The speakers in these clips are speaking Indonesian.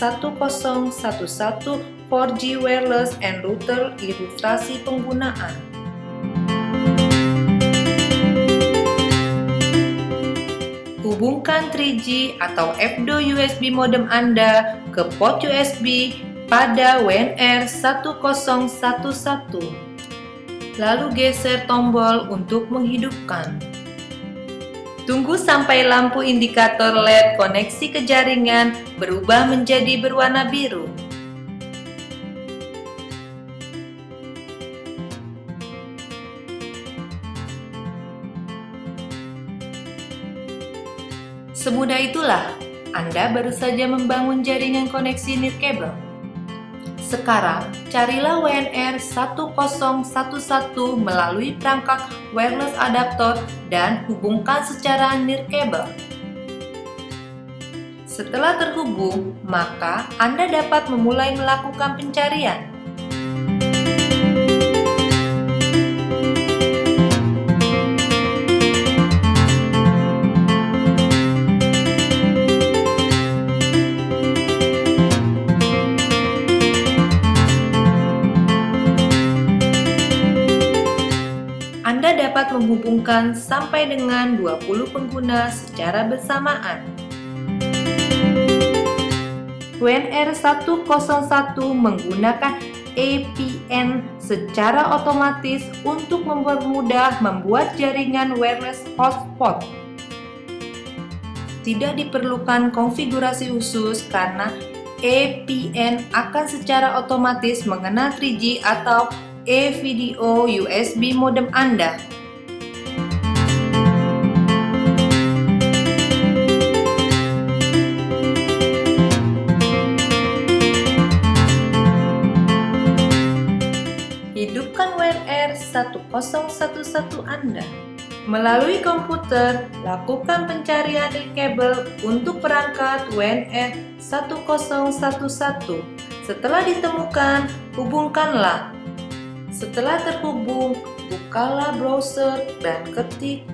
WNR1011 4G Wireless and Router ilustrasi penggunaan. Hubungkan 3G atau FDO USB modem Anda ke port USB pada WNR1011. Lalu geser tombol untuk menghidupkan. Tunggu sampai lampu indikator LED koneksi ke jaringan berubah menjadi berwarna biru. Semudah itulah, Anda baru saja membangun jaringan koneksi nirkabel. Sekarang, carilah WNR1011 melalui perangkat wireless adapter dan hubungkan secara nirkabel. Setelah terhubung, maka Anda dapat memulai melakukan pencarian. Anda dapat menghubungkan sampai dengan 20 pengguna secara bersamaan. WNR1011 menggunakan APN secara otomatis untuk mempermudah membuat jaringan wireless hotspot. Tidak diperlukan konfigurasi khusus karena APN akan secara otomatis mengenal 3G atau FDO USB modem Anda. Hidupkan WNR1011 Anda. Melalui komputer, lakukan pencarian nirkabel untuk perangkat WNR1011. Setelah ditemukan, hubungkanlah. Setelah terhubung, bukalah browser dan ketik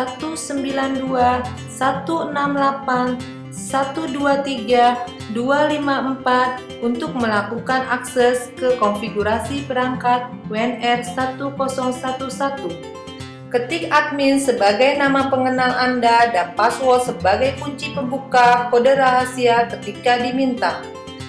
192.168.123.254 untuk melakukan akses ke konfigurasi perangkat WNR1011. Ketik admin sebagai nama pengenal Anda dan password sebagai kunci pembuka kode rahasia ketika diminta.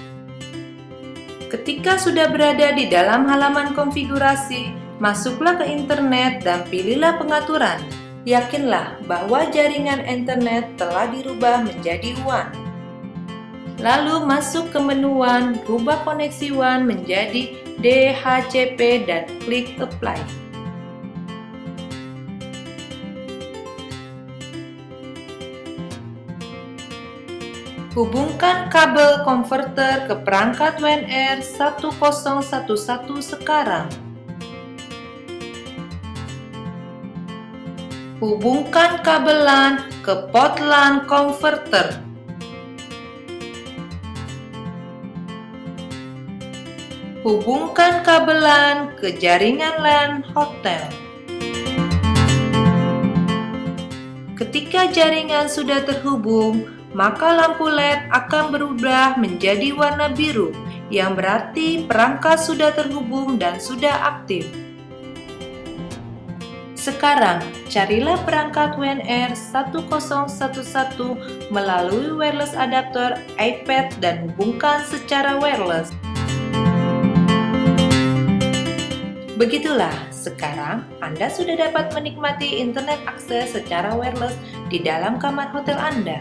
Ketika sudah berada di dalam halaman konfigurasi, masuklah ke internet dan pilihlah pengaturan. Yakinlah bahwa jaringan internet telah dirubah menjadi WAN. Lalu masuk ke menu WAN, rubah koneksi WAN menjadi DHCP dan klik Apply. Hubungkan kabel konverter ke perangkat WNR1011 sekarang. Hubungkan kabel LAN ke port LAN konverter. Hubungkan kabel LAN ke jaringan LAN hotel. Ketika jaringan sudah terhubung, maka lampu LED akan berubah menjadi warna biru, yang berarti perangkat sudah terhubung dan sudah aktif. Sekarang, carilah perangkat WNR1011 melalui wireless adapter iPad dan hubungkan secara wireless. Begitulah, sekarang Anda sudah dapat menikmati internet akses secara wireless di dalam kamar hotel Anda.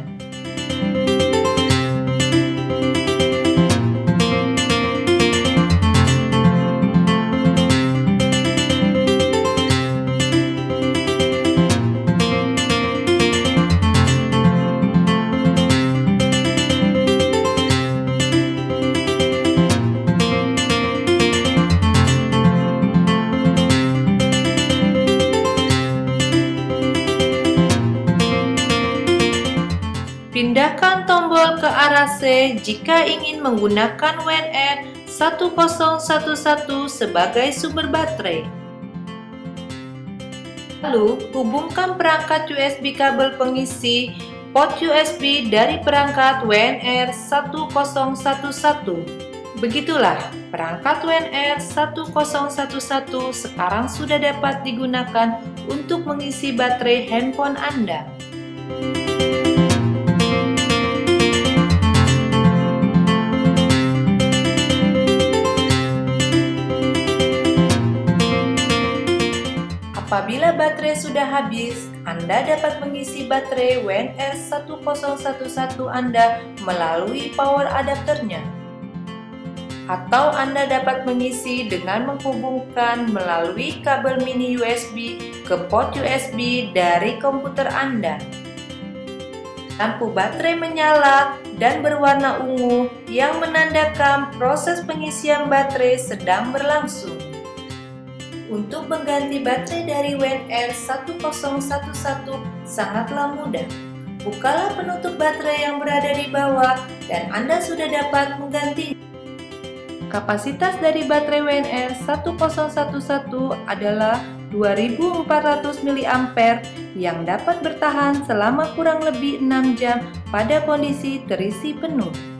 Pindahkan tombol ke arah C jika ingin menggunakan WNR1011 sebagai sumber baterai. Lalu, hubungkan perangkat USB kabel pengisi port USB dari perangkat WNR 1011. Begitulah, perangkat WNR 1011 sekarang sudah dapat digunakan untuk mengisi baterai handphone Anda. Apabila baterai sudah habis, Anda dapat mengisi baterai WNR 1011 Anda melalui power adapternya. Atau Anda dapat mengisi dengan menghubungkan melalui kabel mini USB ke port USB dari komputer Anda. Lampu baterai menyala dan berwarna ungu yang menandakan proses pengisian baterai sedang berlangsung. Untuk mengganti baterai dari WNR 1011 sangatlah mudah. Bukalah penutup baterai yang berada di bawah dan Anda sudah dapat menggantinya. Kapasitas dari baterai WNR 1011 adalah 2400 mAh yang dapat bertahan selama kurang lebih 6 jam pada kondisi terisi penuh.